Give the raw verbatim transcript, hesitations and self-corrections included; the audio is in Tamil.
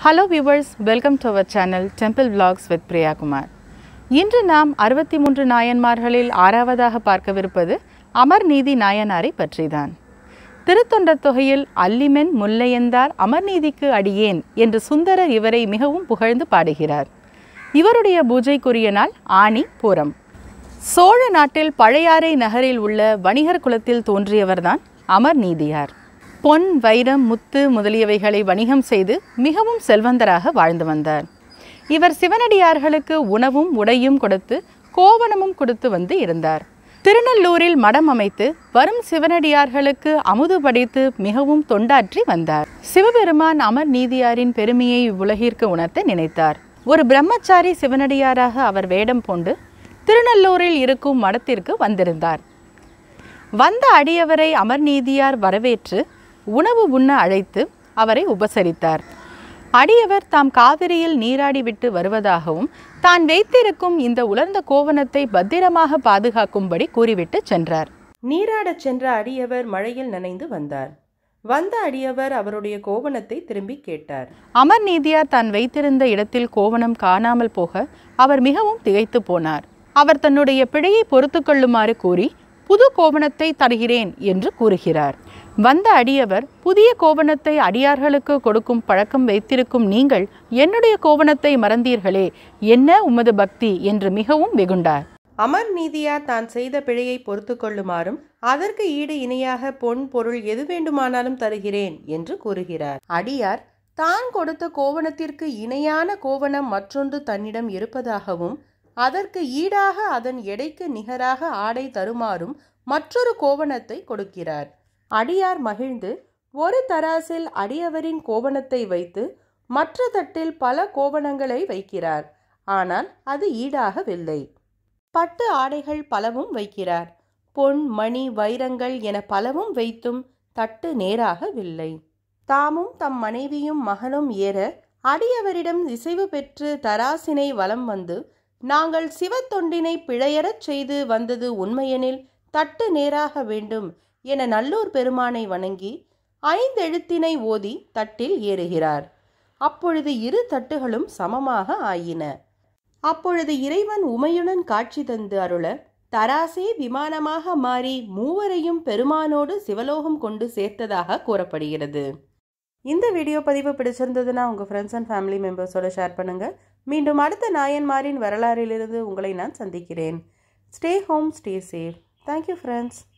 Hello viewers, welcome to our channel Temple Vlogs with Priya Kumar. இன்று நாம் அறுபத்தி மூன்று நாயன்மார்களில் ஆறாவதாக பார்க்கவிருப்பது அமர்நீதி நாயனாரை பற்றிதான். திருத்தொண்டர் தொகையில் அல்லிமென் முல்லையந்தார் அமர்நீதிக்கு அடியேன் என்று சுந்தரர் இவரை மிகவும் புகழ்ந்து பாடுகிறார். இவருடைய பூஜைக்குரிய நாள் ஆனி பூரம். சோழ நாட்டில் பழையாறை நகரில் உள்ள வணிகர் குலத்தில் தோன்றியவர்தான் அமர்நீதியார். பொன், வைரம், முத்து முதலியவைகளை வணிகம் செய்து மிகவும் செல்வந்தராக வாழ்ந்து வந்தார். இவர் சிவனடியார்களுக்கு உணவும் உடையும் கொடுத்து கோவணமும் கொடுத்து வந்து இருந்தார். திருநெல்லூரில் மடம் அமைத்து வரும் சிவனடியார்களுக்கு அமுது படைத்து மிகவும் தொண்டாற்றி வந்தார். சிவபெருமான் அமர்நீதியாரின் பெருமையை உலகிற்கு உணர்த்த நினைத்தார். ஒரு பிரம்மச்சாரி சிவனடியாராக அவர் வேடம் பூண்டு திருநெல்லூரில் இருக்கும் மடத்திற்கு வந்திருந்தார். வந்த அடியவரை அமர்நீதியார் வரவேற்று உணவு உண்ண அழைத்து அவரை உபசரித்தார். அடியவர் தாம் காவிரியில் நீராடிவிட்டு வருவதாகவும் தான் வைத்திருக்கும் இந்த உலர்ந்த கோவணத்தை பத்திரமாக பாதுகாக்கும்படி கூறிவிட்டு சென்றார். நீராடச் சென்ற அடியவர் மழையில் நனைந்து வந்தார். வந்த அடியவர் அவருடைய கோவணத்தை திரும்பி கேட்டார். அமர்நீதியார் தான் வைத்திருந்த இடத்தில் கோவணம் காணாமல் போக அவர் மிகவும் திகைத்து போனார். அவர் தன்னுடைய பிழையை பொறுத்து கொள்ளுமாறு கூறி புது கோவணத்தை தருகிறேன் என்று கூறுகிறார். வந்த அடியவர், புதிய கோவணத்தை அடியார்களுக்கு கொடுக்கும் பழக்கம் வைத்திருக்கும் நீங்கள் என்னுடைய கோவணத்தை மறந்தீர்களே, என்ன உமது பக்தி என்று மிகவும் வெகுண்டார். அமர்நீதியார் தான் செய்த பிழையை பொறுத்து கொள்ளுமாறும் அதற்கு ஈடு இணையாக பொன் பொருள் எது வேண்டுமானாலும் தருகிறேன் என்று கூறுகிறார். அடியார் தான் கொடுத்த கோவணத்திற்கு இணையான கோவணம் மற்றொன்று தன்னிடம் இருப்பதாகவும் அதற்கு ஈடாக அதன் எடைக்கு நிகராக ஆடை தருமாறும் மற்றொரு கோவணத்தை கொடுக்கிறார். அடியார் மகிழ்ந்து ஒரு தராசில் அடியவரின் கோவணத்தை வைத்து மற்ற தட்டில் பல கோவணங்களை வைக்கிறார். ஆனால் அது ஈடாகவில்லை. பட்டு ஆடைகள் பலவும் வைக்கிறார். பொன், மணி, வைரங்கள் என பலவும் வைத்தும் தட்டு நேராகவில்லை. தாமும் தம் மனைவியும் மகனும் ஏற அடியவரிடம் இசைவு பெற்று தராசினை வலம் வந்து, நாங்கள் சிவத்தொண்டினை பிழையறச் செய்து வந்தது உண்மையெனில் தட்டு நேராக வேண்டும் என நல்லூர் பெருமானை வணங்கி ஐந்தெழுத்தினை ஓதி தட்டில் ஏறுகிறார். அப்பொழுது இரு தட்டுகளும் சமமாக ஆயின. அப்பொழுது இறைவன் உமையுடன் காட்சி தந்து அருள தராசே விமானமாக மாறி மூவரையும் பெருமானோடு சிவலோகம் கொண்டு சேர்த்ததாக கூறப்படுகிறது. இந்த வீடியோ பதிவு பிடிச்சிருந்ததுன்னா உங்கள் ஃப்ரெண்ட்ஸ் அண்ட் ஃபேமிலி மெம்பர்ஸோட ஷேர் பண்ணுங்கள். மீண்டும் அடுத்த நாயன்மாரின் வரலாறிலிருந்து உங்களை நான் சந்திக்கிறேன். Stay home, stay safe. Thank you friends.